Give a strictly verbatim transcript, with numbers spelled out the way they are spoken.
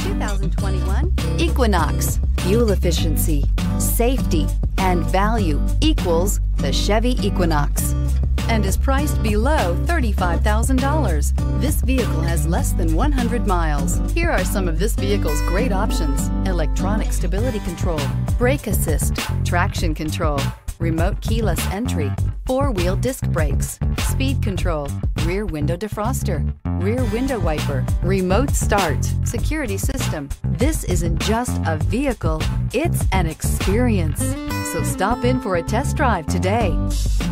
two thousand twenty-one Equinox. Fuel efficiency, safety, and value equals the Chevy Equinox, and is priced below thirty-five thousand dollars. This vehicle has less than one hundred miles. Here are some of this vehicle's great options: electronic stability control, brake assist, traction control, remote keyless entry, four-wheel disc brakes, speed control, rear window defroster, rear window wiper, remote start, security system. This isn't just a vehicle, it's an experience. So stop in for a test drive today.